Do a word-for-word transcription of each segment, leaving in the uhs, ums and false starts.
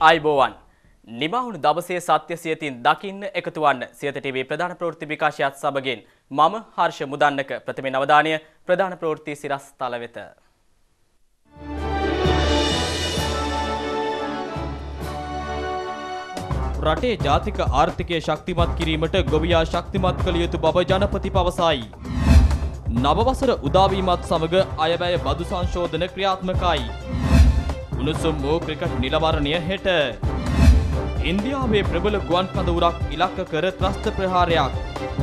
ආයුබෝවන් නිමවුණු දවසේ සත්‍ය සියතින් දකින්න එකතු වන්න සියත ටීවී ප්‍රධාන ප්‍රවෘත්ති විකාශයත් සමගින් මම හර්ෂ මුදන්නක ප්‍රථම අවධානය ප්‍රධාන ප්‍රවෘත්ති සිරස් තල වෙත. රටේ ජාතික ආර්ථිකය ශක්තිමත් කිරීමට ගොවියා ශක්තිමත් කළ යුතු බව ජනපති පවසයි. නව වසර උදාවීමත් සමග අයවැය බදු සංශෝධන ක්‍රියාත්මකයි. උණුසුම් වූ ක්‍රිකට් නිලවරණය හෙට. ඉන්දියාවේ ප්‍රබල ගුවන් කඳවුරක් ඉලක්ක කර ත්‍රස්ත ප්‍රහාරයක්.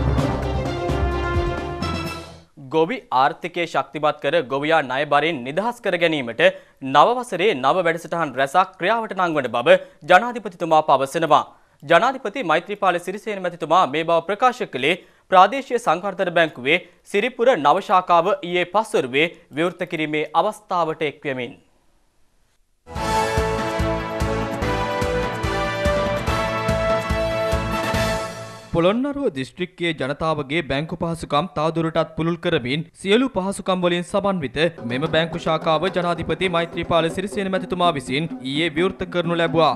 ගොවි ආර්ථිකය ශක්තිමත් කර ගොවියා ණය බරින් නිදහස් කර ගැනීමට නව වසරේ නව වැඩසටහන් රැසක් ක්‍රියාවට නංවන බව ජනාධිපතිතුමා පවසනවා. ජනාධිපති මෛත්‍රීපාල සිරිසේන මැතිතුමා මේ බව ප්‍රකාශ කළේ ප්‍රාදේශීය සංවර්ධන බැංකුවේ සිරිපුර නව ශාඛාව ඊයේ පස්වරුවේ විවෘත කිරීමේ අවස්ථාවට එක්වෙමින් පොළොන්නරුව දිස්ත්‍රික්කයේ ජනතාවගේ බැංකු පහසුකම් තවදුරටත් පුළුල් කරමින් සියලු පහසුකම් වලින් සමන්විත මෙම බැංකු ශාඛාව ජනාධිපති මෛත්‍රීපාල සිරිසේන මැතිතුමා විසින් ඊයේ විවෘත කරනු ලැබුවා.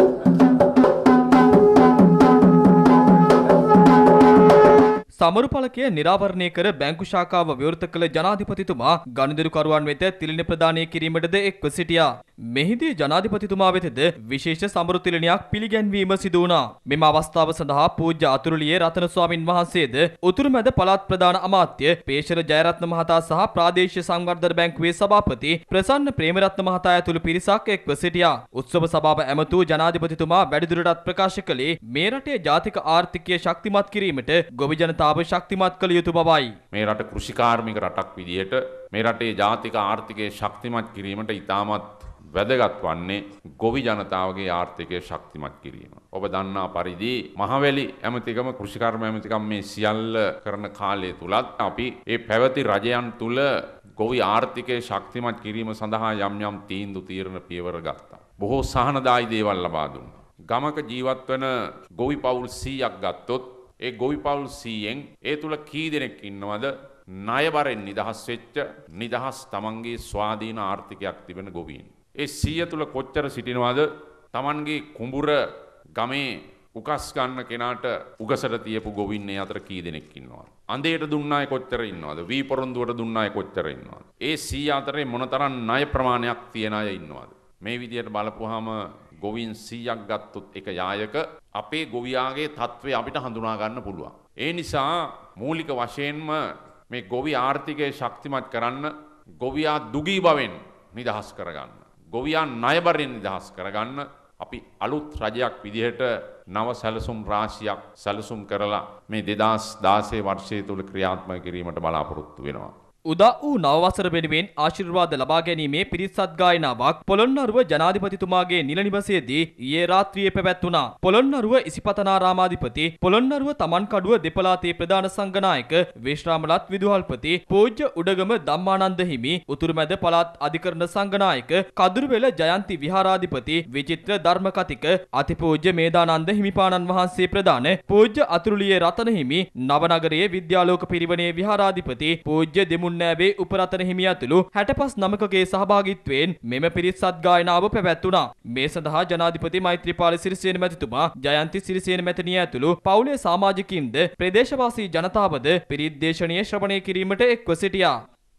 සමරුපලකය නිරාවරණය කර බැංකු ශාඛාව විවෘත කළ ජනාධිපතිතුමා ගනුදෙනුකරුවන් වෙත තිලින ප්‍රදානය කිරීමටද එක්ව සිටියා. මෙහිදී ජනාධිපතිතුමා වෙතද විශේෂ සමරු තිලිනයක් පිළිගැන්වීම සිදු වුණා. මෙම අවස්ථාව සඳහා පූජ්‍ය අතුරුලියේ රතන ස්වාමින් වහන්සේද උතුරුමැද පළාත් ප්‍රධාන අමාත්‍ය පේෂර ජයරත්න මහතා සහ ප්‍රාදේශීය සංවර්ධන බැංකුවේ සභාපති ප්‍රසන්න ප්‍රේමරත්න මහතා ඇතුළු පිරිසක් එක්ව සිටියා. උත්සව සභාව ඇමතූ ජනාධිපතිතුමා වැඩිදුරටත් ප්‍රකාශ කළේ මේ රටේ ජාතික ආර්ථිකය ශක්තිමත් කිරීමට ගොවි ජනතාව ශක්තිමත් කළ යුතු බවයි. මේ රට කෘෂිකාර්මික රටක් විදිහට මේ රටේ ජාතික ආර්ථිකය ශක්තිමත් කිරීමට ඉතාමත් වැදගත් වන්නේ ගොවි ජනතාවගේ ආර්ථිකය ශක්තිමත් කිරීම. ඔබ දන්නා පරිදි මහවැලි ඇමතිකම කෘෂිකර්ම ඇමතිකම මේ සියල්ල කරන කාලය තුලත් අපි ඒ පැවති රජයන් තුල ගොවි ආර්ථිකය ශක්තිමත් කිරීම සඳහා යම් යම් තීන්දුව తీරන පියවර ගත්තා. බොහෝ සහනදායී දේවල් ලබා දුන්නා. ගමක ජීවත් වන ගොවි පවුල් සීයක් ගත්තොත් ඒ ගොවි පවුල් සීයෙන් ඒ තුල කී දෙනෙක් ඉන්නවද ණය බරෙන් නිදහස් වෙච්ච නිදහස් තමන්ගේ ස්වාධීන ආර්ථිකයක් තිබෙන ගොවීන්. ඒ සීය තුල කොච්චර සිටිනවද තමන්ගේ කුඹුර ගමේ උකස් ගන්න කෙනාට උගසට තියපු ගොවින් මේ අතර කී දෙනෙක් ඉන්නවද? අඳේට දුන්න අය කොච්චර ඉන්නවද? වී පොරොන්දුවට දුන්න අය කොච්චර ඉන්නවද? ඒ සීය අතරේ මොනතරම් ණය ප්‍රමාණයක් තියන අය ඉන්නවද? මේ විදියට බලපුවාම ගොවින් සීයක් ගත්තොත් එක යායක අපේ ගොවියාගේ තත්ත්වය අපිට හඳුනා ගන්න පුළුවන්. ඒ නිසා මූලික වශයෙන්ම මේ ගොවි ආර්ථිකය ශක්තිමත් කරන්න, ගොවියා දුගී බවෙන් නිදහස් කරගන්න, ගොවියා ණය බරෙන් නිදහස් කරගන්න අපි අලුත් රජයක් විදිහට නව සැලසුම් රාශියක් සැලසුම් කරලා මේ දෙදාස් දාසය වර්ෂය තුල ක්‍රියාත්මක කිරීමට බලාපොරොත්තු වෙනවා. උදා වූ නව වසර වෙනුවෙන් ආශිර්වාද ලබා ගැනීමේ පිරිත් සත්ගායනාවක් පොළොන්නරුව ජනාධිපතිතුමාගේ නිල නිවසේදී ඊයේ රාත්‍රියේ පැවැත්වුණා. පොළොන්නරුව ඉසිපතනාරාමාධිපති, පොළොන්නරුව තමන්කඩුව දෙපළාතේ ප්‍රධාන සංඝනායක විශ්‍රාමලත් විදුහල්පති පූජ්‍ය උඩගම ධම්මානන්ද හිමි, උතුරුමැද පළාත් අධිකරණ සංඝනායක කදුරුවෙල ජයන්ති විහාරාධිපති විචිත්‍ර ධර්මකතික අතිපූජ්‍ය මේදානන්ද හිමිපාණන් වහන්සේ ප්‍රදාන පූජ්‍ය අතුරුලියේ රතන හිමි, නවනගරයේ විද්‍යාලෝක පිරිවනේ විහාරාධිපති පූජ්‍ය දෙමු නෑවේ උපරතන හිමිය ඇතුළු හැටපස් නමකගේ සහභාගීත්වයෙන් මෙම පිරිත් සත්ගායනාව පැවැත්වුණා. මේ සඳහා ජනාධිපති මෛත්‍රීපාල සිරිසේන මැතිතුමා, ජයන්ති සිරිසේන මැතිණිය ඇතුළු පවුලේ සමාජිකින්ද ප්‍රදේශවාසී ජනතාවද පිරිත් දේශනය ශ්‍රවණය කිරීමට එක්ව සිටියා.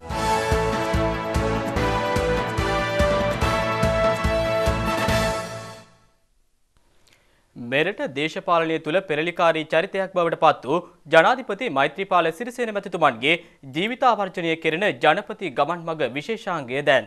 මෙරට දේශපාලනය තුළ පෙරලිකාරී චරිතයක් බවට පත් වූ ජනාධිපති මෛත්‍රීපාල සිරිසේන මැතිතුමන්ගේ ජීවිතාවර්ජනය කෙරෙන ජනපති ගමන් මග විශේෂාංගය දැන්.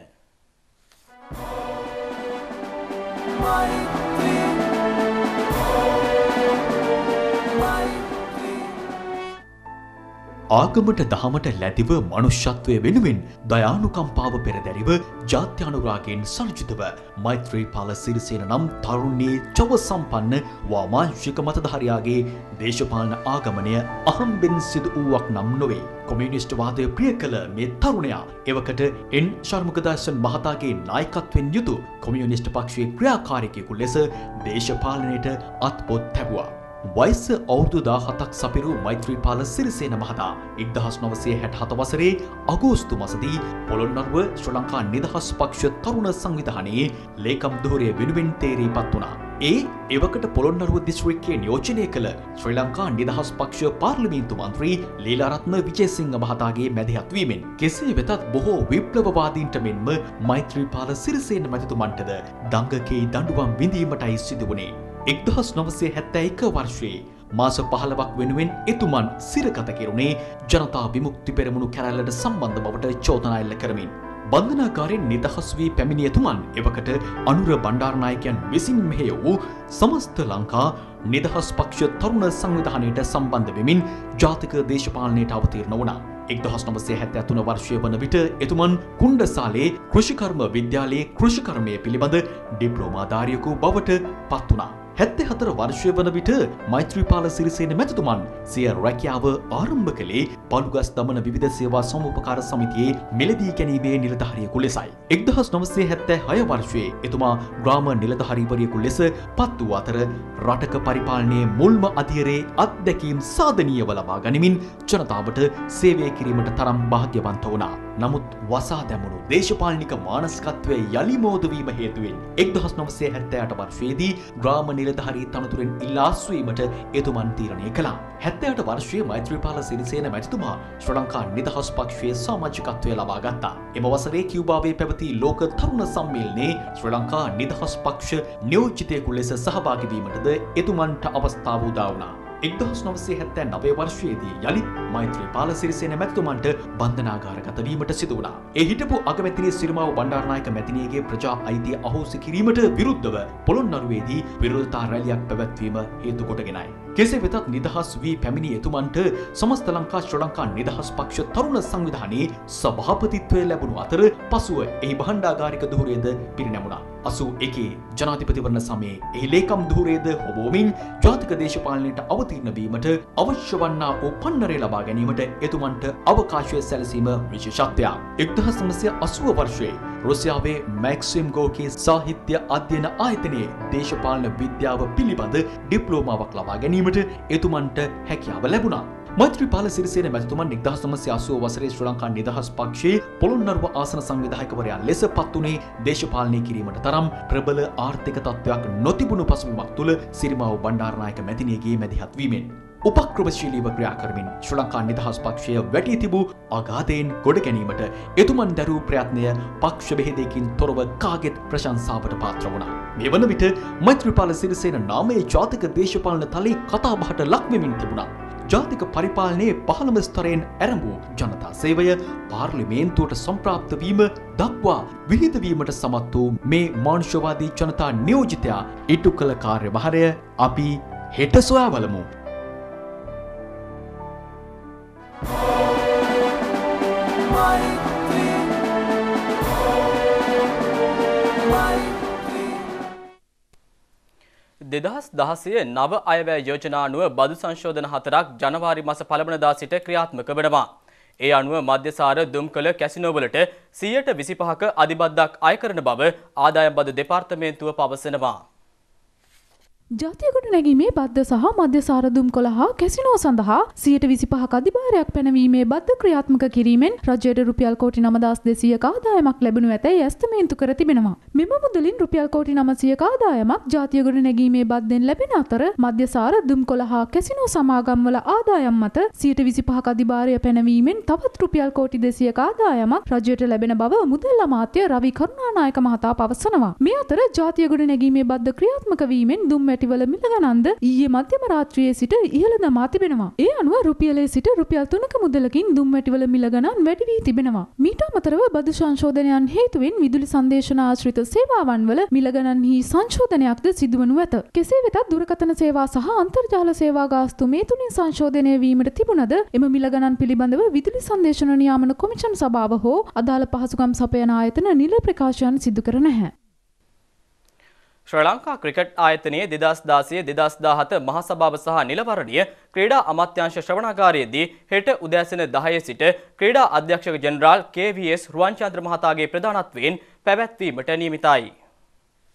ආගමට දහමට ලැබිව මනුෂ්‍යත්වය වෙනුවෙන් දයානුකම්පාව පෙරදැරිව ජාත්‍යානුරාගයෙන් සංජිතව මෛත්‍රීපාල සිරිසේන නම් තරුණී චොව සම්පන්න වාමාංශික මතධාරියාගේ දේශපාලන ආගමනය අහම්බෙන් සිදු වූවක් නම් නොවේ. කොමියුනිස්ට් වාදය ප්‍රිය කළ මේ තරුණයා එවකට එන් ශර්මුගදාසන් මහතාගේ නායකත්වයෙන් යුතු කොමියුනිස්ට් පක්ෂයේ ක්‍රියාකාරිකයෙකු ලෙස දේශපාලනයට අත්පොත් තැබුවා. වයස අවුරුදු දාහතක් සපිරු මෛත්‍රීපාල සිරිසේන මහතා එක්දහස් නවසිය හැටහත වසරේ අගෝස්තු මාසදී පොළොන්නරුව ශ්‍රී ලංකා නිදහස් පක්ෂ තරුණ සංවිධානයේ ලේකම් ධුරය වෙනුවෙන් තේරීපත් වුණා. ඒ එවකට පොළොන්නරුව දිස්ත්‍රික්කයේ නියෝජනය කළ ශ්‍රී ලංකා නිදහස් පක්ෂ පාර්ලිමේන්තු මන්ත්‍රී ලීලාරත්න විජේසිංහ මහතාගේ මැදිහත් වීමෙන් කෙසේ වෙතත් බොහෝ විප්ලවවාදීන්ට මෙන්ම මෛත්‍රීපාල සිරිසේන මැතිතුමන්ටද දංගකේ දඬුවම් විඳීමටයි සිදු වුණේ. එක්දහස් නවසිය හැත්තෑ එක වර්ෂයේ මාස පහළොවක් වෙනුවෙන් එතුමන් සිරගත කෙරුණේ ජනතා විමුක්ති පෙරමුණු කැරැල්ලට සම්බන්ධ බවට චෝදනා එල්ල කරමින්. බන්ධනාගාරයෙන් නිදහස් වී පැමිණි එතුමන් එවකට අනුර බණ්ඩාරනායකයන් විසින් මෙහෙය වූ සමස්ත ලංකා නිදහස් පක්ෂ තරුණ සංවිධානයට සම්බන්ධ වෙමින් ජාතික දේශපාලනයට අවතීර්ණ වුණා. එක්දහස් නවසිය හැත්තෑ තුන වර්ෂය වන විට එතුමන් කුණ්ඩසාලේ කෘෂිකර්ම විද්‍යාලයේ කෘෂිකර්මය පිළිබඳ ඩිප්ලෝමාධාරියෙකු බවට පත් වුණා. හැත්තෑ හතර වර්ෂය වන විට මෛත්‍රීපාල සිරිසේන මැතිතුමන් සිය රැකියාව ආරම්භ කළේ පළුගස් දමන විවිධ සේවා සමුපකාර සමිතියේ මිලදී ගැනීමේ නිලධාරියෙකු ලෙසයි. එක්දහස් නවසිය හැත්තෑ හය වර්ෂයේ එතුමා ග්‍රාම නිලධාරීවරයෙකු ලෙස පත් වූ අතර රටක පරිපාලනයේ මුල්ම අධියරේ අත්දැකීම් සාධනීයව ලබා ගනිමින් ජනතාවට සේවය කිරීමට තරම් භාග්‍යවන්ත වුණා. නමුත් වසා දැමුණු දේශපාලනික මානසිකත්වය යලි මෝදවීම හේතුවෙන් එක්දහස් නවසිය හැත්තෑ අට වර්ෂයේදී ග්‍රාම නිලධාරී තනතුරෙන් ඉල්ලා අස්වීමට එතුමන් තීරණය කළා. හැත්තෑ අට වර්ෂයේ මෛත්‍රීපාල සිරිසේන මැතිතුමා ශ්‍රී ලංකා නිදහස් පක්ෂයේ සමාජිකත්වය ලබා ගත්තා. එම වසරේ කියුබාවේ පැවති ලෝක තරුණ සම්මේලනයේ ශ්‍රී ලංකා නිදහස් පක්ෂ නියෝජිතයෙකු ලෙස සහභාගී වීමටද එතුමන්ට අවස්ථාව උදා වුණා. එක්දහස් නවසිය හැත්තෑ නවය වර්ෂයේදී යළිත් මෛත්‍රීපාල සිරිසේන මැතිතුමන්ට බන්ධනාගාරගත වීමට සිදු වුණා. ඒ හිටපු අගමැතිනි සිරිමාව බණ්ඩාරනායක මැතිණියගේ ප්‍රජා අයිතිය අහෝසි කිරීමට විරුද්ධව පොළොන්නරුවේදී විරෝධතා රැලියක් පැවැත්වීම හේතු කොටගෙනයි. කෙසේ වෙතත් නිදහස් වී පැමිණි එතුමන්ට සමස්ත ලංකා ශ්‍රී ලංකා නිදහස් පක්ෂ තරුණ සංවිධානයේ සභාපතිත්වය ලැබුණු අතර පසුව එහි භාණ්ඩාගාරික ධුරයද පිරිනැමුණා. අසූ එකේ ජනාධිපතිවරණ සමයේ එහි ලේකම් ධුරයද හොබෝමින් ජාතික දේශපාලනයට අවතීර්ණ වීමට අවශ්‍ය වන්නා වූ පන්නරය ලබා ගැනීමට එතුමන්ට අවකාශය සැලසීම විශේෂත්වයක්. එක්දහස් නවසිය අසූව වර්ෂයේ රුසියාවේ මැක්සිම් ගෝර්කී සාහිත්‍ය අධ්‍යයන ආයතනයේ දේශපාලන විද්‍යාව පිළිබඳ ඩිප්ලෝමාවක් ලබා ගැනීමට එතුමන්ට හැකියාව ලැබුණා. මෛත්‍රීපාල සිරිසේන මැතිතුමන් එක්දහස් නවසිය අසූ වසරේ ශ්‍රී ලංකා නිදහස් පක්ෂයේ පොළොන්නරුව ආසන සංවිධායකවරයා ලෙස පත් වුණේ දේශපාලනය කිරීමට තරම් ප්‍රබල ආර්ථික තත්ත්වයක් නොතිබුණු පසුබිමක් තුළ සිරිමාව බණ්ඩාරනායක මැතිණියගේ මැදිහත් වීමෙන් උපක්‍රමශීලීව ක්‍රියා කරමින් ශ්‍රී ලංකා නිදහස් පක්ෂය වැටී තිබූ අගාධයෙන් ගොඩ ගැනීමට එතුමන් දරූ ප්‍රයත්නය පක්ෂ බෙහෙදයකින් තොරව කාගෙත් ප්‍රශංසාවට පාත්‍ර වුණා. මේ වන විට මෛත්‍රීපාල සිරිසේන නාමයේ ජාතික දේශපාලන තලයේ කතාබහට ලක් වෙමින් තිබුණා. ජාතික පරිපාලනයේ පහළම ස්තරයෙන් ආරම්භ ජනතා සේවය පාර්ලිමේන්තුවට සම්ප්‍රාප්ත වීම දක්වා විහිද වීමට සමත් වූ මේ මානුෂවාදී ජනතා නියෝජිතයා ඉටු කළ කාර්යභාරය අපි හෙට සොයා බලමු. දෙදහස් දහසේ නව අයවැය යෝජනා අනුව බදු සංශෝධන හතරක් ජනවාරි මාස පළමුවනදා සිට ක්‍රියාත්මක වෙනවා. ඒ අනුව මධ්‍යසාර දුම්කල කැසිනෝවලට සියයට විසිපහක අධිබද්දක් අය කරන බව ආදායම් බදු දෙපාර්තමේන්තුව පවසනවා. ජාතිය ගොඩනැගීමේ බද්ද සහ මධ්‍යසාර දුම්කොළ හා කැසිනෝ සඳහා සියයට විසිපහක අධිභාරයක් පැනවීමේ බද්ද ක්‍රියාත්මක කිරීමෙන් රජයට රුපියල් කෝටි නවදාස් දෙසීයක ආදායමක් ලැබෙනු ඇතැයි ඇස්තමේන්තු කර තිබෙනවා. මෙම මුදලින් රුපියල් කෝටි නවසීයක ආදායමක් ජාතිය ගොඩනැගීමේ බද්දෙන් ලැබෙන අතර මධ්‍යසාර දුම්කොළ හා කැසිනෝ සමාගම්වල ආදායම් මත සියයට විසිපහක අධිභාරය පැනවීමෙන් තවත් රුපියල් කෝටි දෙසීයක ආදායමක් රජයට ලැබෙන බව මුදල් අමාත්‍ය රවි කරුණානායක මහතා පවසනවා. මේ අතර ජාතිය ගොඩනැගීමේ බද්ද ක්‍රියාත්මක වීමෙන් දුම් වල මිලගනන්ද ඊයේ මධ්‍යම රාත්‍රියේ සිට ඉහළ දමා තිබෙනවා. ඒ අනුව රුපියලේ සිට රුපියල් තුනක මුදලකින් දුම් වැටිවල මිල ගණන් වැඩි වී තිබෙනවා. මීට අමතරව බදු සංශෝධනයන් හේතුවෙන් විදුලි සංදේශන ආශ්‍රිත සේවාවන් වල මිල ගණන්හි සංශෝධනයක්ද සිදුවනු ඇත. කෙසේ වෙතත් දුරකථන සේවා සහ අන්තර්ජාල සේවා ගාස්තු මේ තුنين සංශෝධනය වීමට තිබුණද එම මිල ගණන් පිළිබඳව විදුලි සංදේශන නියාමන කොමිෂන් සභාව හෝ අදාළ පහසුකම් සපයන ආයතන නිල ප්‍රකාශයන් සිදු කර නැහැ. ශ්‍රී ලංකා ක්‍රිකට් ආයතනයේ දෙදහස් දාසය දෙදහස් දාහත මහසභාව සහ නිලවරණිය ක්‍රීඩා අමාත්‍යාංශ ශ්‍රවණාගාරයේදී හෙට උදෑසන දහය සිට ක්‍රීඩා අධ්‍යක්ෂක ජෙනරාල් කේ වී එස් රුවන්චන්ද්‍ර මහතාගේ ප්‍රධානත්වයෙන් පැවැත්වීමට නියමිතයි.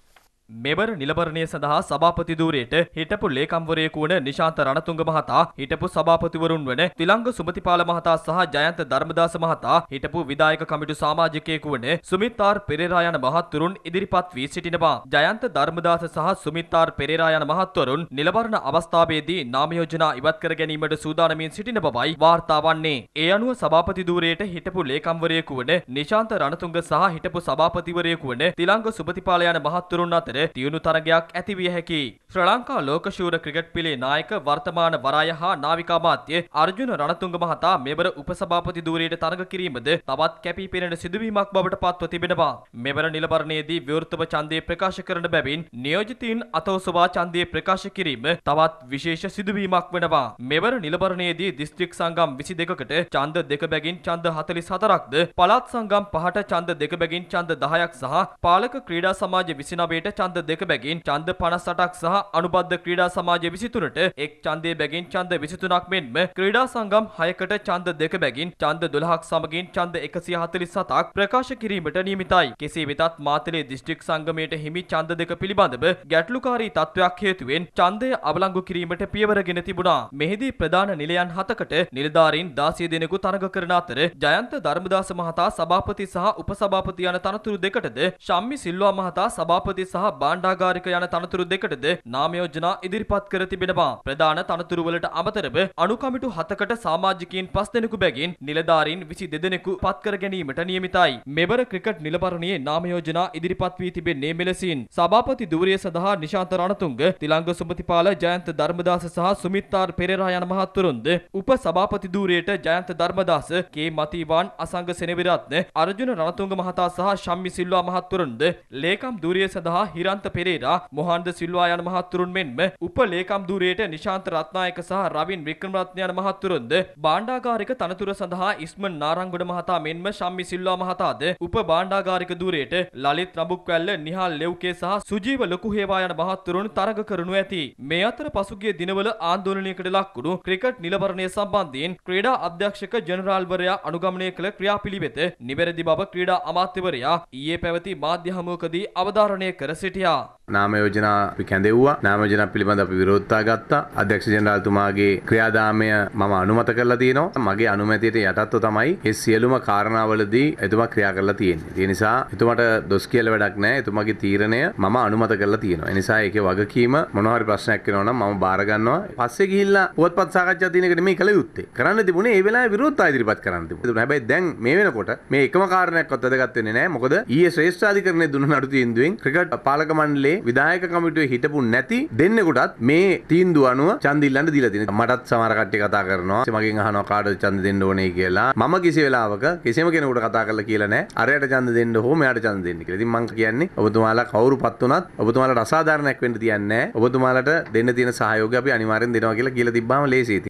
මෙවර නිලබරණය සඳහා සභාපති ධූරයට හිටපු ලේකම්වරයෙකු වන නිශාන්ත රණතුංග මහතා, හිටපු සභාපතිවරුන් වන තිලංග සුමතිපාල මහතා සහ ජයන්ත ධර්මදාස මහතා, හිටපු විධායක කමිටු සමාජිකයෙකු වන සුමිත් ආර් පෙරේරා යන මහත්වරුන් ඉදිරිපත් වී සිටිනවා. ජයන්ත ධර්මදාස සහ සුමිත් ආර් පෙරේරා යන මහත්වරුන් නිලබරණ අවස්ථාවේදී නාම යෝජනා ඉවත් කර ගැනීමට සූදානමින් සිටින බවයි වාර්තා වන්නේ. ඒ අනුව සභාපති ධූරයට හිටපු ලේකම්වරයෙකු වන නිශාන්ත රණතුංග සහ හිටපු සභාපතිවරයෙකු වන තිලංග සුමතිපාල යන මහත්වරුන් අතර තියුණු තරගයක් ඇති විය හැකියි. ශ්‍රී ලංකා ලෝකශූර ක්‍රිකට් පිලේ නායක වර්තමාන වරාය හා නාවිකා මාත්‍ය අර්ජුන රණතුංග මහතා මෙවර උපසභාපති ධූරයට තරග කිරීමද තවත් කැපී පෙනෙන සිදුවීමක් බවට පත්ව තිබෙනවා. මෙවර නිලබරණයේදී විවෘතව ඡන්දය ප්‍රකාශ කරන බැවින් නියෝජිතයින් අතෝසවා ඡන්දය ප්‍රකාශ කිරීම තවත් විශේෂ සිදුවීමක් වෙනවා. මෙවර නිලබරණයේදී දිස්ත්‍රික් සංගම් විසි දෙකකට ඡන්ද දෙක බැගින් ඡන්ද හතළිස් හතරක්ද, පළාත් සංගම් පහට ඡන්ද දෙක බැගින් ඡන්ද දහයක් සහ පාලක ක්‍රීඩා සමාජ විසි නවයට ඡන්ද දෙක බැගින් ඡන්ද පනස් අටක් සහ අනුබද්ධ ක්‍රීඩා සමාජ විසි තුනට එක් ඡන්දය බැගින් ඡන්ද විසි තුනක් මෙන්ම ක්‍රීඩා සංගම් හයකට ඡන්ද දෙක බැගින් ඡන්ද දොළහක් සමගින් ඡන්ද එකසිය හතළිස් හතක් ප්‍රකාශ කිරීමට නියමිතයි. කෙසේ වෙතත් මාතලේ දිස්ත්‍රික් සංගමයට හිමි ඡන්ද දෙක පිළිබඳව ගැටලුකාරී තත්ත්වයක් හේතුවෙන් ඡන්දය අවලංගු කිරීමට පියවරගෙන තිබුණා. මෙහිදී ප්‍රධාන නිලයන් හතකට නිලධාරීන් දාසය දෙනෙකු තරග කරන අතර ජයන්ත ධර්මදාස මහතා සභාපති සහ උපසභාපති යන තනතුරු දෙකටද, ශම්මි සිල්වා මහතා සභාපති සහ භාණ්ඩාගාරික යන තනතුරු දෙකටද නාම යෝජනා ඉදිරිපත් කර තිබෙනවා. ප්‍රධාන තනතුරු වලට අමතරව අනුකමිටු හතකට සමාජිකයින් පස් දෙනෙකු බැගින් නිලධාරීන් විසි දෙදෙනෙකු පත් කර ගැනීමට නියමිතයි. මෙවර ක්‍රිකට් නිලබරණයේ නාම යෝජනා ඉදිරිපත් වී තිබෙන්නේ මෙලෙසින්: සභාපති ධූරය සඳහා නිශාන්ත රණතුංග, තිලංග සුමතිපාල, ජයන්ත ධර්මදාස සහ සුමිත් ආර් පෙරේරා යන මහත්වරුන්ද, උප සභාපති ධූරයට ජයන්ත ධර්මදාස, කේ මතීවාන්, අසංග සෙනවිරත්න, අර්ජුන රණතුංග මහතා සහ ශම්මි සිල්වා මහත්වරුන්ද, ලේකම් ධූරය සඳහා හිරන්ත පෙරේරා, මොහන්ද සිල්වා යන මහත්වරුන් මෙන්ම උප ලේකම් ධූරයට නිශාන්ත රත්නායක සහ රවින් වික්‍රමරත්න යන මහත්වරුන්ද, භාණ්ඩාගාරික තනතුර සඳහා ඉස්මන් නාරංගොඩ මහතා මෙන්ම ශම්මි සිල්වා මහතාද, උප භාණ්ඩාගාරික ධූරයට ලලිත් රඹුක්වැල්ල, නිහාල් ලෙව්කේ සහ සුජීව ලොකුහේවා යන මහත්වරුන් තරග කරනු ඇති. මේ අතර පසුගිය දිනවල ආන්දෝලනයකට ලක්වුණු ක්‍රිකට් නිලබරණය සම්බන්ධයෙන් ක්‍රීඩා අධ්‍යක්ෂක ජෙනරාල්වරයා අනුගමනය කළ ක්‍රියාපිළිවෙත නිවැරදි බව ක්‍රීඩා අමාත්‍යවරයා ඊයේ පැවති මාධ්‍ය හමුවකදී අවධාරණය කර සිටියා. නාම යෝජනා අපි කැඳෙව්වා. නාම යෝජනා පිළිබඳ අපි විරෝධතා ගත්තා. අධ්‍යක්ෂ ජෙනරාල්තුමාගේ ක්‍රියාදාමය මම අනුමත කරලා තියෙනවා. මගේ අනුමැතියට යටත්ව තමයි මේ සියලුම කාරණාවලදී එතුමා ක්‍රියා කරලා තියෙන්නේ. ඒ නිසා එතුමාට දොස් කියලා වැඩක් නැහැ. එතුමාගේ තීරණය මම අනුමත කරලා තියෙනවා. ඒ නිසා ඒකේ වගකීම මොනවා හරි ප්‍රශ්නයක් වෙනවා නම් මම බාර ගන්නවා. පස්සේ ගිහිල්ලා පුවත්පත් සාකච්ඡා තියෙන එකට මේ කළ යුත්තේ. කරන්න තිබුණේ ඒ වෙලාවේ විරෝධතා ඉදිරිපත් කරන්න තිබුණා. හැබැයි දැන් මේ වෙනකොට මේ එකම කාරණයක්වත් වැදගත් වෙන්නේ නැහැ. මොකද ඊයේ ශ්‍රේෂ්ඨාධිකරණයේ දුන්න නඩු තීන්දුවෙන් ක්‍රිකට් පාලක මණ්ඩලයේ විධායක කමිටුවේ හිටපු නැති දෙන්නෙකුටත් මේ තීන්දුව අනුව ඡන්ද ඉල්ලන්න දීලා තියෙනවා. මටත් සමහර කට්ටිය කතා කරනවා. මගෙන් අහනවා කාටද ඡන්ද දෙන්න ඕනේ කියලා. මම කිසි වෙලාවක කිසිම කෙනෙකුට කතා කරලා කියලා නැහැ. අරයට ඡන්ද දෙන්න හෝ මෙයාට ඡන්ද දෙන්න කියලා. ඉතින් මම කියන්නේ ඔබතුමාලා කවුරුපත් වුණත් ඔබතුමාලාට අසාධාරණයක් වෙන්න තියන්නේ නැහැ. ඔබතුමාලාට දෙන්න තියෙන සහයෝගය අපි අනිවාර්යෙන් දෙනවා කියලා කියලා තිබ්බාම ලේසියි.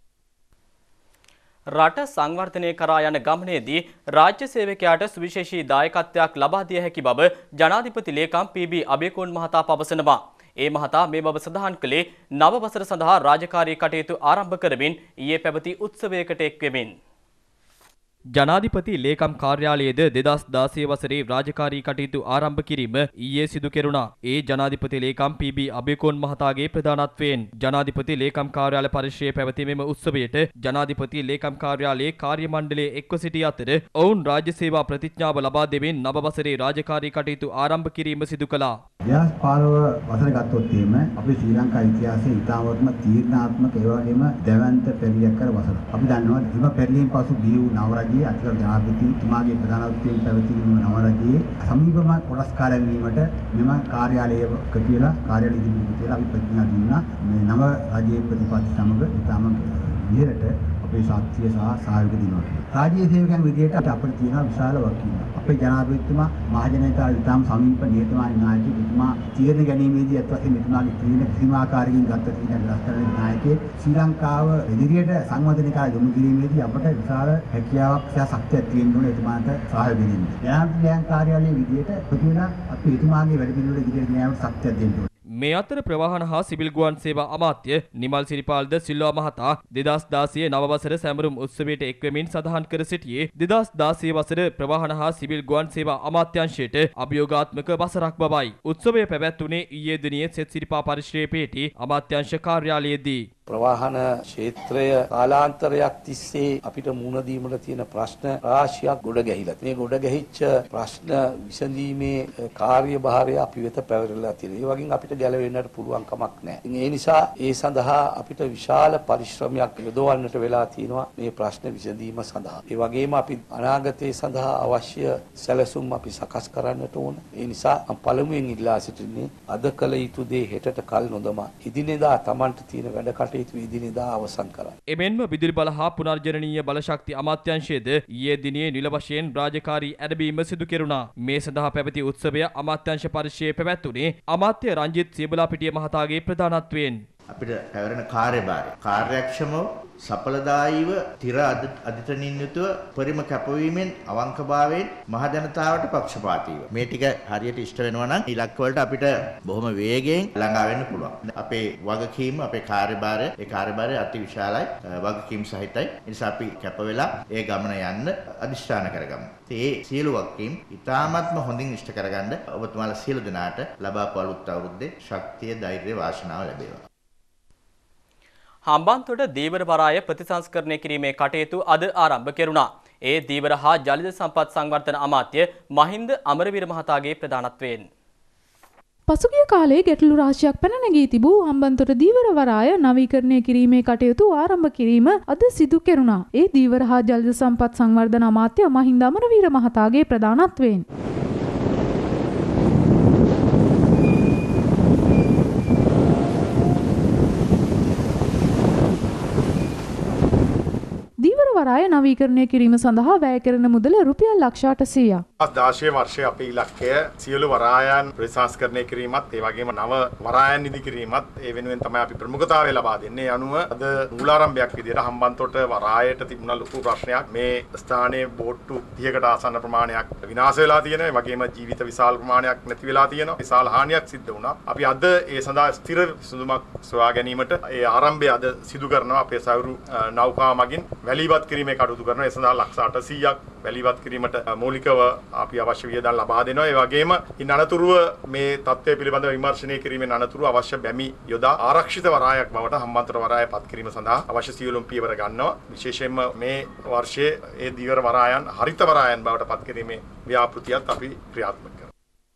රට සංවර්ධනය කරා යන ගමනේදී රාජ්‍ය සේවකයාට සුවිශේෂී දායකත්වයක් ලබා දිය හැකි බව ජනාධිපති ලේකම් පී.බී. අබේකෝන් මහතා පවසනවා. ඒ මහතා මේ බව සඳහන් කළේ නව වසර සඳහා රාජකාරී කටයුතු ආරම්භ කරමින් ඊයේ පැවති උත්සවයකට එක්වෙමින්. ජනාධිපති ලේකම් කාර්යාලයේද දෙදහස් දාසය වසරේ රාජකාරී කටයුතු ආරම්භ කිරීම ඊයේ සිදු කෙරුණා. ඒ ජනාධිපති ලේකම් පී.බී. අබේකෝන් මහතාගේ ප්‍රධානත්වයෙන් ජනාධිපති ලේකම් කාර්යාල පරිශ්‍රයේ පැවති මෙම උත්සවයට ජනාධිපති ලේකම් කාර්යාලයේ කාර්ය මණ්ඩලයේ එක්ව සිටි අතර ඔවුන් රාජ්‍ය සේවා ප්‍රතිඥාව ලබා දෙමින් නව වසරේ රාජකාරී කටයුතු ආරම්භ කිරීම සිදු කළා. දෙදහස් පහළොව වසර ගත්තොත් එහෙම අපේ ශ්‍රී ලංකා ඉතිහාසයේ ඉතාමත්ම තීරණාත්මක ඒ වගේම දැවැන්ත පෙරලියක් කර වසරක්. අපි දන්නවා එම පෙරලියෙන් පසු බිහි වූ නව රජයේ අතිගරු ජනාධිපතිතුමාගේ ප්‍රධානත්වයෙන් පැවති නව රජයේ සමීපම කොටස්කාරයන් වීමට මෙම කාර්යාලය එකතු වෙලා කාර්යාලය ඉදිරියට කියලා අපි ප්‍රතිඥා දුන්නා. මේ නව රජයේ ප්‍රතිපත්ති සමග ඉතාම විහෙරට අපේ ශක්තිය සහ සහයෝගය දෙනවා. රාජ්‍ය සේවකයන් විදියට අපිට තියෙන විශාල වගකීමක්. අපේ ජනාධිපතිතුමා මහජනතාවට ඉතාම සමීප නිහතමානී නායකයෙක්. එතුමා තීරණ ගැනීමේදී අත් වශයෙන් එතුමාගේ තීරණ කිසිම ආකාරයකින් ගත්ත තීරණ වෙනස් කරන නායකයෙක්. ශ්‍රී ලංකාව ඉදිරියට සංවර්ධනය කර යොමු කිරීමේදී අපට විශාල හැකියාවක් සහ ශක්තියක් තියෙන්න ඕනේ එතුමාට සහයෝගය දෙන්න. ජනාධිපති කාර්යාලයේ විදියට ප්‍රතිවේලා අපි එතුමාගේ වැඩ පිළිවෙල ඉදිරියට ගෙනාවට ශක්තියක් දෙන්න ඕනේ. මේ අතර ප්‍රවාහන හා සිවිල් ගුවන් සේවා අමාත්‍ය නිමල් සිරිපාල්ද සිල්වා මහතා දෙදහස් දාසය නව වසර සැමරුම් උත්සවයට එක්වෙමින් සඳහන් කර සිටියේ දෙදහස් දාසය වසර ප්‍රවාහන හා සිවිල් ගුවන් සේවා අමාත්‍යාංශයට අභියෝගාත්මක වසරක් බවයි. උත්සවය පැවැත්වුණේ ඊයේ දිනේ සෙත් සිරිපා පරිශ්‍රයේ අමාත්‍යාංශ කාර්යාලයේදී. ප්‍රවාහන ක්ෂේත්‍රය කාලාන්තරයක් තිස්සේ අපිට මුහුණ දීමට තියෙන ප්‍රශ්න රාශියක් ගොඩ ගැහිලා. මේ ගොඩ ගැහිච්ච ප්‍රශ්න විසඳීමේ කාර්යභාරය අපි වෙත පැවරලා තියෙනවා. ඒ වගේම අපිට ගැලවෙන්නට පුළුවන් කමක් නැහැ. ඒ නිසා ඒ සඳහා අපිට විශාල පරිශ්‍රමයක් යොදවන්නට වෙලා තියෙනවා මේ ප්‍රශ්න විසඳීම සඳහා. ඒ වගේම අපි අනාගතයේ සඳහා අවශ්‍ය සැලසුම් අපි සකස් කරන්නට ඕන. ඒ නිසා මම පළමුවෙන් ඉල්ලා සිටින්නේ අද කළ යුතු දේ හෙටට කල් නොදමා ඉදිනදා Tamanට තියෙන වැඩ කටයුතු ඉදිනදා අවසන් කරන්න. එමෙන්ම විදුලි බල හා පුනර්ජනනීය බලශක්ති අමාත්‍යාංශයේද ඊයේ දිනේ නිල වශයෙන් රාජකාරී ඇරඹීම සිදු කෙරුණා. මේ සඳහා පැවති උත්සවය අමාත්‍යාංශ පරිශ්‍රයේ පැවැත්වුණේ අමාත්‍ය රංජිත් සියඹලාපිටිය මහතාගේ ප්‍රධානත්වයෙන්. අපිට පැවරෙන කාර්යභාරය කාර්යක්ෂමව සඵලදායීව තිර අධිතනින් යුතුව පරිම කැපවීමෙන් අවංකභාවයෙන් මහ ජනතාවට පක්ෂපාතීව මේ ටික හරියට ඉෂ්ට වෙනවා නම් ඉලක්ක වලට අපිට බොහොම වේගයෙන් ළඟා වෙන්න පුළුවන්. අපේ වගකීම අපේ කාර්යභාරය ඒ කාර්යභාරය අති විශාලයි වගකීම් සහිතයි. ඒ නිසා අපි කැප වෙලා ඒ ගමන යන්න අදිෂ්ඨාන කරගමු. ඒ සියලු වගකීම් ඉතාමත්ම හොඳින් ඉෂ්ට කරගන්න ඔබතුමාලා සියලු දෙනාට ලබාපු අලුත් අවුරුද්දේ ශක්තිය ධෛර්යය වාසනාව ලැබේවා. හම්බන්තොට දීවර වරාය ප්‍රතිසංස්කරණය කිරීමේ කටයුතු අද ආරම්භ කෙරුණා. ඒ දීවර හා ජලජ සම්පත් සංවර්ධන අමාත්‍ය මහින්ද අමරවීර මහතාගේ ප්‍රධානත්වයෙන්. පසුගිය කාලයේ ගැටලු රාශියක් පැන නැගී තිබූ හම්බන්තොට දීවර වරාය නවීකරණය කිරීමේ කටයුතු ආරම්භ කිරීම අද සිදු කෙරුණා. ඒ දීවර හා ජලජ සම්පත් සංවර්ධන අමාත්‍ය මහින්ද අමරවීර මහතාගේ ප්‍රධානත්වයෙන්. වරාය නවීකරණය කිරීම සඳහා වැය කරන මුදල රුපියල් ලක්ෂ අටසීයක්. දාශය වර්ෂයේ අපේ ඉලක්කය සියලු වරායන් ප්‍රතිසංස්කරණය කිරීමත් ඒ වගේම නව වරායන් නිදි කිරීමත් ඒ වෙනුවෙන් තමයි අපි ප්‍රමුඛතාවය ලබා දෙන්නේ. අනුව අද මූලාරම්භයක් විදිහට හම්බන්තොට වරායට තිබුණ ලොකු ප්‍රශ්නයක් මේ ස්ථානයේ බෝට්ටු තිහකට ආසන්න ප්‍රමාණයක් විනාශ වෙලා තියෙනවා. ඒ වගේම ජීවිත විශාල ප්‍රමාණයක් නැති වෙලා තියෙනවා. විශාල හානියක් සිද්ධ වුණා. අපි අද ඒ සඳහා ස්ථිර විසඳුමක් සොයා ගැනීමට ඒ ආරම්භය අද සිදු කරනවා. අපේ සවුරු නෞකා මගින් වැලිවත් කිරීමේ කටයුතු කරනවා. ඒ සඳහා ලක්ෂ අටසීයක් වැලිවත් කිරීමට මූලිකව අපි අවශ්‍ය වියදම් ලබා දෙනවා. ඒ වගේම ඉන් අනතුරුව මේ තත්ත්වය පිළිබඳව විමර්ශනය කිරීමෙන් අනතුරුව අවශ්‍ය බැමි යොදා ආරක්ෂිත වරායක් බවට හම්බන්තොට වරාය පත් කිරීම සඳහා අවශ්‍ය සියලුම පියවර ගන්නවා. විශේෂයෙන්ම මේ වර්ෂයේ ඒ දීවර වරායන් හරිත වරායන් බවට පත් කිරීමේ ව්‍යාපෘතියත් අපි ක්‍රියාත්මක කරනවා.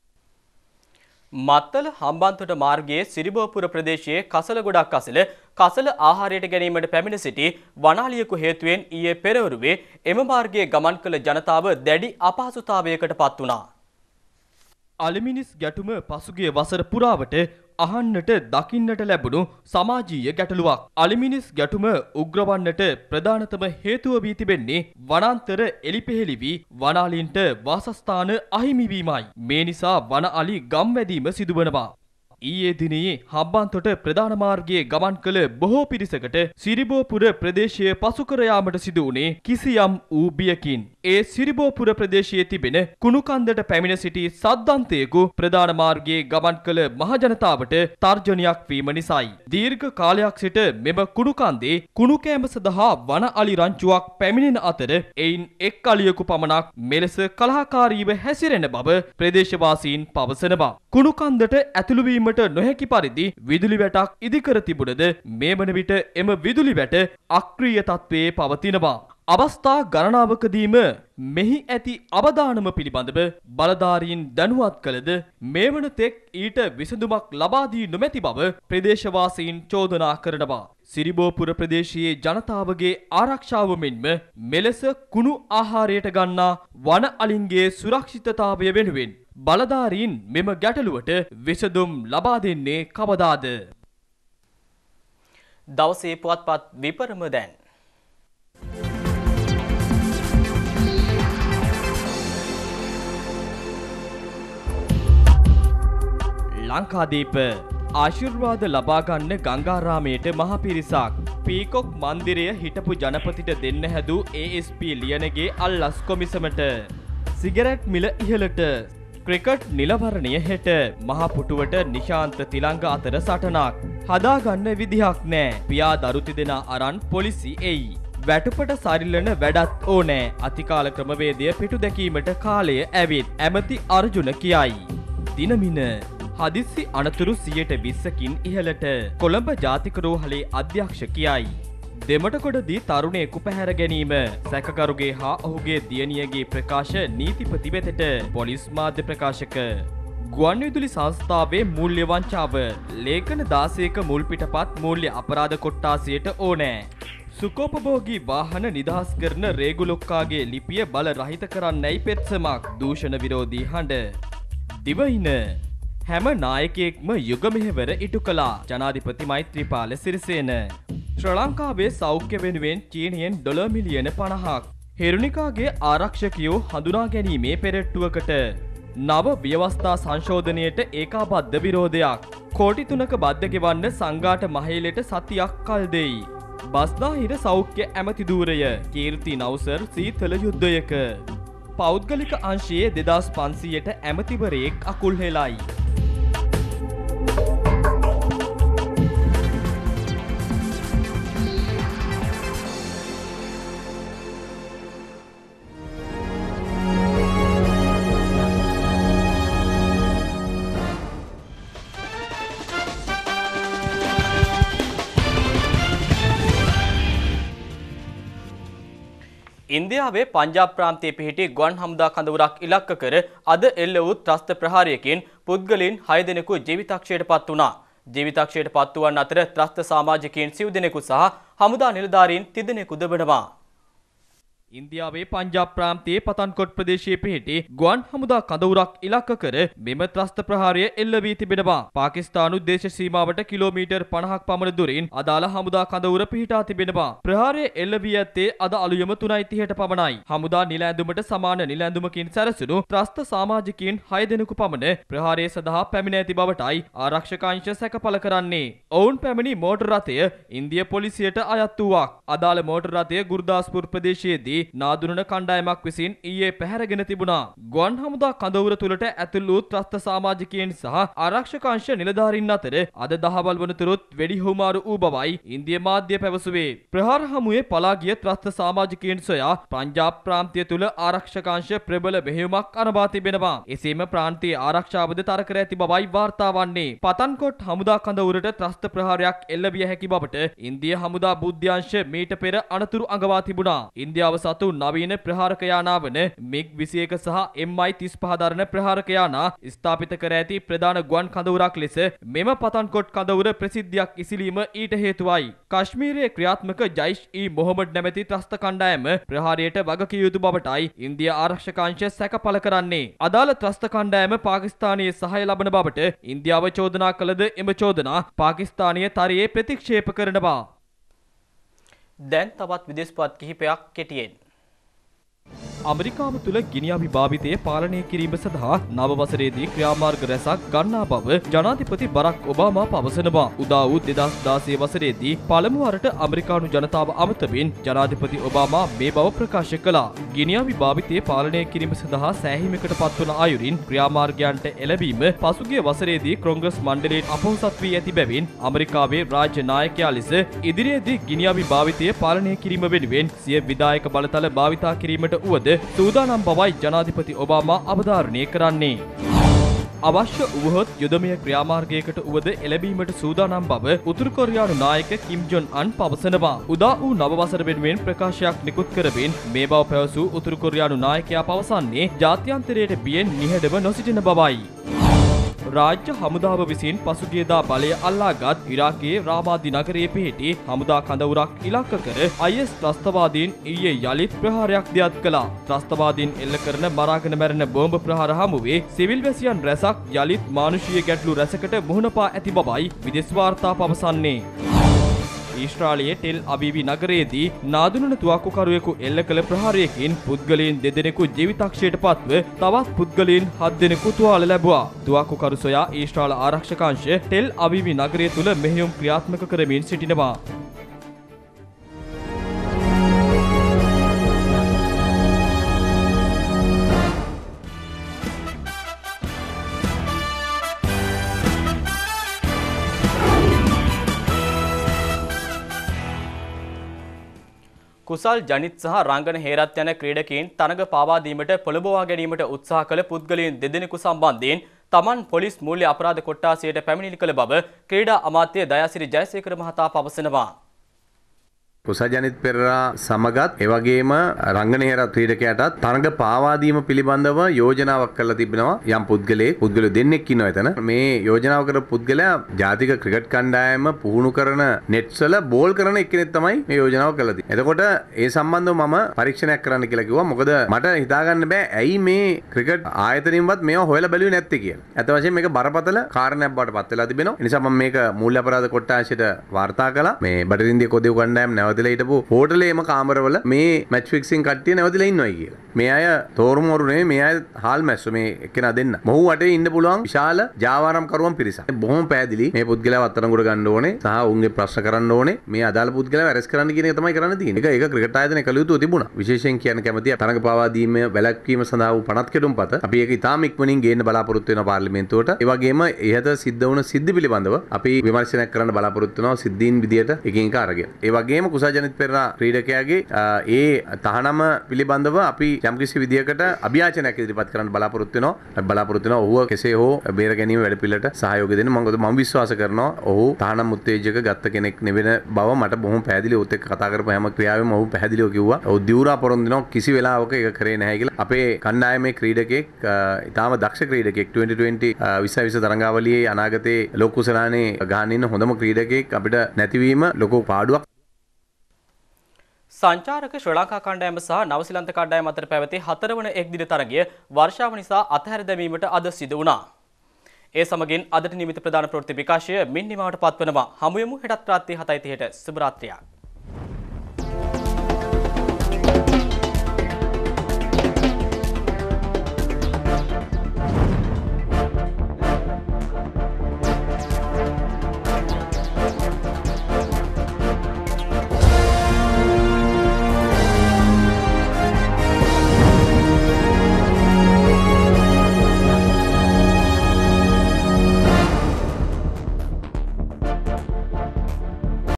මත්තල හම්බන්තොට මාර්ගයේ සිරිබෝපුර ප්‍රදේශයේ කසල ගොඩක් අසල කසල ආහාරයට ගැනීමට පැමිණ සිටි වනාලියකු හේතුවෙන් ඊයේ පෙරවරුවේ එම මාර්ගයේ ගමන් කළ ජනතාව දැඩි අපහසුතාවයකට පත් වුණා. අලිමිනිස් ගැටුම පසුගිය වසර පුරාවට අහන්නට දකින්නට ලැබුණු සමාජීය ගැටලුවක්. අලිමිනිස් ගැටුම උග්‍රවන්නට ප්‍රධානතම හේතුව වී තිබෙන්නේ වනාන්තර එලිපෙහෙළි වී වනාලීන්ට වාසස්ථාන අහිමි වීමයි. මේ නිසා වන අලි ගම්වැදීම සිදුවනවා. ඊයේ දිනේ හම්බන්තොට ප්‍රධාන මාර්ගයේ ගමන් කළ බොහෝ පිරිසකට සිරිබෝපුර ප්‍රදේශයේ පසු කර යාමට සිදු වුණේ කිසියම් වූ බියකින්. ඒ සිරිබෝපුර ප්‍රදේශයේ තිබෙන කුණුකන්දට පැමිණ සිටි සද්දන්තයෙකු ප්‍රධාන මාර්ගයේ ගමන් කළ මහජනතාවට තර්ජනයක් වීම නිසායි. දීර්ඝ කාලයක් සිට මෙම කුණුකන්දේ කුණු කෑම සඳහා වන අලි රංචුවක් පැමිණෙන අතර එයින් එක් අලියෙකු පමණක් මෙලෙස කලහකාරීව හැසිරෙන බව ප්‍රදේශවාසීන් පවසනවා. කුණුකන්දට ඇතුළු වීම නොහැකි පරිදි විදුලි වැටක් ඉදිකර තිබුණද මේ වන විට එම විදුලි වැට අක්‍රීය තත්ත්වයේ පවතිනවා. අවස්ථා ගණනාවකදීම මෙහි ඇති අවදානම පිළිබඳව බලධාරීන් දැනුවත් කළද මේ වන තෙක් ඊට විසඳුමක් ලබා දී නොමැති බව ප්‍රදේශවාසීන් චෝදනා කරනවා. සිරිබෝපුර ප්‍රදේශයේ ජනතාවගේ ආරක්ෂාව මෙන්ම මෙලෙස කුණු ආහාරයට ගන්නා වන අලින්ගේ සුරක්ෂිතතාවය වෙනුවෙන් බලධාරීන් මෙම ගැටලුවට විසඳුම් ලබා දෙන්නේ කවදාද? දවසේ පුවත්පත් විපරම දැන්. ලංකාදීප ආශිර්වාද ලබා ගන්න ගංගාරාමයට මහ පිරිසක්. පීකොක් මන්දිරය හිටපු ජනපතිට දෙන්න හැදූ ඒ එස් පී ලියනගේ අල්ලස් කොමිසමට. සිගරට් මිල ඉහළට. ක්‍රිකට් නිලවරණය හෙට මහ පුටුවට නිශාන්ත තිලංග අතර සටනක්. හදාගන්න විදිහක් නෑ. පියා දරු තිදෙනා අරන් පොලිසි එයි. වැටුපට සරිලන වැඩත් ඕනෑ. අතිකාල ක්‍රමවේදය පිටු දැකීමට කාලය ඇවිත්. ඇමති අර්ජුන කියයි. දිනමින හදිස්සි අනතුරු සියයට විස්සකින් ඉහළට. කොළඹ ජාතික රෝහලේ අධ්‍යක්ෂ කියයි. දෙමටකොටදී තරුණයෙකු පැහැර ගැනීම. සැකකරුගේ හා ඔහුගේ දියණියගේ ප්‍රකාශ නීතිපති වෙතට. පොලිස් මාධ්‍ය ප්‍රකාශක. ගුවන්විදුලි සංස්ථාවේ මූල්‍ය වංචාව. ලේඛන දාසයක මුල් පිටපත් මූල්‍ය අපරාධ කොට්ටාසියට ඕනෑ. සුකෝපභෝගී වාහන නිදහස් කරන රේගුලොක්කාගේ ලිපිය බල රහිත කරන්නයි පෙත්සමක්. දූෂණ විරෝධී හඬ. දිවයින හැම නායකයෙක්ම යුග මෙහෙවර ඉටු කළා. ජනාධිපති මෛත්‍රීපාල සිරිසේන. ශ්‍රී ලංකාවේ සෞඛ්‍ය වෙනුවෙන් චීනයෙන් ඩොලර් මිලියන පනහක්. හිරුනිකාගේ ආරක්ෂකයෝ හඳුනා ගැනීමේ පෙරට්ටුවකට. නව ව්‍යවස්ථා සංශෝධනයට ඒකාබද්ධ විරෝධයක්. කෝටි තුනක බද්ධ ගෙවන්න සංඝාට මහේලට සතියක් කල් දෙයි. බස්දාහිර සෞඛ්‍ය ඇමති ධූරය. කීර්ති නවුසර් සීතල යුද්ධයක. පෞද්ගලික අංශයේ දෙදාස් පන්සීයට ඇමතිවරයෙක් අකුල් හෙලයි. ඉන්දියාවේ පංජාබ් ප්‍රාන්තයේ පිහිටි ගුවන් හමුදා කඳවුරක් ඉලක්ක කර අද එල්ල වූ ත්‍රස්ත ප්‍රහාරයකින් පුද්ගලයන් හය දෙනෙකු ජීවිතක්ෂයට පත් වුණා. ජීවිතක්ෂයට පත් වූවන් අතර ත්‍රස්ත සමාජිකයන් සිව් දෙනෙකු සහ හමුදා නිලධාරීන් තිදෙනෙකුද වෙනවා. ඉන්දියාවේ පංජාබ් ප්‍රාන්තයේ පතන්කොට් ප්‍රදේශයේ පිහිටි ගුවන් හමුදා කඳවුරක් ඉලක්ක කර මෙම ත්‍රස්ත ප්‍රහාරය එල්ල වී තිබෙනවා. පාකිස්තානු දේශ සීමාවට කිලෝමීටර් පනහක් පමණ දුරින් අදාළ හමුදා කඳවුර පිහිටා තිබෙනවා. ප්‍රහාරය එල්ල වී ඇත්තේ අද අලුයම තුනයි තිහට පමණයි. හමුදා නිල ඇඳුමට සමාන නිල ඇඳුමකින් සැරසුණු ත්‍රස්ත සමාජිකයින් හය දෙනෙකු පමණ ප්‍රහාරය සඳහා පැමිණ ඇති බවටයි ආරක්ෂක අංශ සැකපල කරන්නේ. ඔවුන් පැමිණි මෝටර් රථය ඉන්දිය පොලිසියට අයත් වූවක්. අදාළ මෝටර් රථය ගුර්දාස්පුර් ප්‍රදේශයේදී නාදුනන කණ්ඩායමක් විසින් ඊයේ පැහැරගෙන තිබුණා. ගුවන් හමුදා කඳවුර තුළට ඇතුල් වූ ත්‍රස්ත සමාජිකයන් සහ ආරක්ෂක අංශ නිලධාරීන් අතර අද දහවල් වනතුරුත් වෙඩි හුවමාරු වූ බවයි ඉන්දිය මාධ්‍ය පැවසුවේ. ප්‍රහාර හමුවේ පලා ගිය ත්‍රස්ත සමාජිකයන් සොයා පංජාබ් ප්‍රාන්තය තුළ ආරක්ෂක අංශ ප්‍රබල මෙහෙයුමක් අනබා තිබෙනවා. එසේම ප්‍රාන්තීය ආරක්ෂාවද තර කර ඇති බවයි වාර්තා වන්නේ. පතන්කොට් හමුදා කඳවුරට ත්‍රස්ත ප්‍රහාරයක් එල්ල විය හැකි බවට ඉන්දිය හමුදා බුද්ධ්‍යංශ මීට පෙර අනතුරු අඟවා තිබුණා. ඉන්දියාව සතු නවීන ප්‍රහාරක යානා වන මිග් විසි එක සහ එම් අයි තිස් පහ දරන ප්‍රහාරක යානා ස්ථාපිත කර ඇති ප්‍රධාන ගුවන් කඳවුරක් ලෙස මෙම පතන්කොට් කඳවුර ප්‍රසිද්ධියක් ඉසිලීම ඊට හේතුවයි. කශ්මීරයේ ක්‍රියාත්මක ජයිෂ් ඊ මොහොමඩ් නැමැති ත්‍රස්ත කණ්ඩායම ප්‍රහාරයට වගකිව යුතු බවටයි ඉන්දියා ආරක්ෂක අංශ සැකපල කරන්නේ. අදාළ ත්‍රස්ත කණ්ඩායම පාකිස්තානයේ සහාය ලබන බවට ඉන්දියාව චෝදනා කළද එම චෝදනා පාකිස්තානීය තරයේ ප්‍රතික්ෂේප කරනවා. දැන් තවත් විදේශපත් කිහිපයක් කෙටියෙන්. අමරිකාව තුළ ගිනි අභිභාවිතය පාලනය කිරීම සඳහා නව වසරේදී ක්‍රියාමාර්ග රැසක් ගන්නා බව ජනාධිපති බරක් ඔබාමා පවසනවා. උදා වූ දෙදහස් දාසය වසරේදී පළමු වරට අමරිකානු ජනතාව අමතමින් ජනාධිපති ඔබාමා මේ බව ප්‍රකාශ කළා. ගිනි අභිභාවිතය පාලනය කිරීම සඳහා සෑහීමකට පත්වන අයුරින් ක්‍රියාමාර්ගයන්ට එළඹීම පසුගිය වසරේදී කොංග්‍රස් මණ්ඩලයෙන් අපොහොසත් වී ඇති බැවින් අමරිකාවේ රාජ්‍ය නායකයා ලෙස ඉදිරියේදී ගිනි අභිභාවිතය පාලනය කිරීම වෙනුවෙන් සිය විධායක බලතල භාවිතා කිරීමට වුවද සූදානම් බවයි ජනාධිපති ඔබාමා අවධාරණය කරන්නේ. අවශ්‍ය වුවහොත් යුදමය ක්‍රියාමාර්ගයකට උවද එළඹීමට සූදානම් බව උතුරු කොරියානු නායක කිම් ජොන් අන් පවසනවා. උදා වූ නව වසර වෙනුවෙන් ප්‍රකාශයක් නිකුත් කරමින් මේ බව පැවසූ උතුරු කොරියානු නායකයා පවසන්නේ ජාත්‍යන්තරයට බියෙන් නිහඬව නොසිටින බවයි. රාජ්‍ය හමුදාව විසින් පසුගියදා බලය අල්ලාගත් ඉරාකයේ රාමාදි නගරයේ පිහිටි හමුදා කඳවුරක් ඉලක්ක කර අයි එස් ත්‍රස්තවාදීන් ඊයේ යළිත් ප්‍රහාරයක් දියත් කළා. ත්‍රස්තවාදීන් එල්ල කරන මරාගෙන මැරෙන බෝම්බ ප්‍රහාර හමුවේ සිවිල් වැසියන් රැසක් යළිත් මානුෂීය ගැටලු රැසකට මුහුණ පා ඇති බවයි විදේශ වාර්තා පවසන්නේ. ඊශ්‍රායලයේ ටෙල් අවීවි නගරයේදී නාදුනන තුවාක්කුකරුවෙකු එල්ල කළ ප්‍රහාරයකින් පුද්ගලයන් දෙදෙනෙකු ජීවිතක්ෂයට පත්ව තවත් පුද්ගලයන් හත් දෙනෙකු තුවාල ලැබුවා. තුවාක්කුකරු සොයා ඊශ්‍රායල ආරක්ෂක අංශ ටෙල් අවීවි නගරය තුළ මෙහෙයුම් ක්‍රියාත්මක කරමින් සිටිනවා. කුසල් ජනිත් සහ රංගන හේරත් යන ක්‍රීඩකයන් තරඟ පාවා දීමට පොළඹවා ගැනීමට උත්සාහ කළ පුද්ගලයන් දෙදෙනෙකු සම්බන්ධයෙන් තමන් පොලිස් මූල්‍ය අපරාධ කොට්ටාසයට පැමිණිලි කළ බව ක්‍රීඩා අමාත්‍ය දයාසිරි ජයසේකර මහතා පවසනවා. කුසල් ජනිත් පෙරේරා සමගත් එවැගේම රංගන හේරත් ක්‍රීඩකයාටත් තරඟ පාවා දීම පිළිබඳව යෝජනාවක් කරලා තිබෙනවා යම් පුද්ගලයෙක් පුද්ගලයෝ දෙන්නෙක් ඉන්නවා එතන මේ යෝජනාව කරපු පුද්ගලයා ජාතික ක්‍රිකට් කණ්ඩායම පුහුණු කරන නෙට්ස් වල බෝල් කරන එක්කෙනෙක් තමයි මේ යෝජනාව කරලා තියෙන්නේ. එතකොට ඒ සම්බන්ධව මම පරීක්ෂණයක් කරන්න කියලා කිව්වා. මොකද මට හිතාගන්න බෑ ඇයි මේ ක්‍රිකට් ආයතනින්වත් මේව හොයලා බැලුවේ නැත්තේ කියලා. අත වශයෙන් මේක බරපතල කාරණයක් බවට පත් වෙලා තිබෙනවා. ඒ නිසා මම මේක මූල්‍ය අපරාධ කොට්ටාශයට වාර්තා කළා. මේ බටරින්දිය කොදෙව් කණ්ඩායම නැවත නැවතිලා හිටපු හෝටලේම කාමරවල මේ මැච් ෆික්සින් කට්ටිය නැවතිලා ඉන්නවයි කියලා. මේ අය තෝරුමෝරු නෙමෙයි මේ අය හාල් මැස්සෝ මේ එක්කෙනා දෙන්න. මොහු වටේ ඉන්න පුළුවන් විශාල ජාවාරම් කරුවන් පිරිසක්. බොහොම පැහැදිලි මේ පුද්ගලයාව අත්අඩංගුවට ගන්න ඕනේ සහ උන්ගේ ප්‍රශ්න කරන්න ඕනේ. මේ අදාළ පුද්ගලයාව ඇරෙස්ට් කරන්න කියන එක තමයි කරන්න තියෙන්නේ. ඒක ඒක ක්‍රිකට් ආයතනයේ කළ යුතුව තිබුණා. විශේෂයෙන් කියන්න කැමතියි තරඟ පාවා දීම වැළැක්වීම සඳහා වූ පනත් කෙටුම්පත අපි ඒක ඉතාම ඉක්මනින් ගේන්න බලාපොරොත්තු වෙනවා පාර්ලිමේන්තුවට. ඒ වගේම ඉහත සිද්ධ වුණ සිද්ධි පිළිබඳව අපි විමර්ශනයක් කරන්න බලාපොරොත්තු වෙනවා සිද්ධීන් විදියට එකින් එක අරගෙන. ඒ වගේම කුසල් ජනිත් පෙරේරා ක්‍රීඩකයාගේ ඒ තහනම පිළිබඳව අපි යම්කිසි විදියකට අභියාචනයක් ඉදිරිපත් කරන්න බලාපොරොත්තු වෙනවා. අපි බලාපොරොත්තු වෙනවා ඔහුව කෙසේ හෝ බේර ගැනීම වැඩපිළිවෙලට සහයෝගය දෙන්න. මම මම විශ්වාස කරනවා ඔහු තහනම් උත්තේජක ගත්ත කෙනෙක් නෙවෙන බව මට බොහොම පැහැදිලිව ඔහුත් එක්ක කතා කරපු හැම ක්‍රියාවෙම ඔහු පැහැදිලිව කිව්වා. ඔහු දිවුරා පොරොන්දු වෙනවා කිසි වෙලාවක ඒක කරේ නැහැ කියලා. අපේ කණ්ඩායමේ ක්‍රීඩකෙක් ඉතාම දක්ෂ ක්‍රීඩකෙක් twenty twenty විශ්ව විශ්ව තරඟාවලියේ අනාගතයේ ලෝක කුසලානේ ගහන්න ඉන්න හොඳම ක්‍රීඩකෙක් අපිට නැතිවීම ලොකු පාඩුවක්. සංචාරක ශ්‍රී ලංකා කණ්ඩායම සහ නවසීලන්ත කණ්ඩායම අතර පැවති හතරවන එක් දින තරගය වර්ෂාව නිසා අතහැර දැමීමට අද සිදු වුණා. ඒ සමගින් අදට නියමිත ප්‍රධාන ප්‍රවෘත්ති විකාශය මින් නිමාවට පත්වනවා. හමු යමු හෙටත් රාත්‍රී හතයි තිහට සුබ රාත්‍රියක්.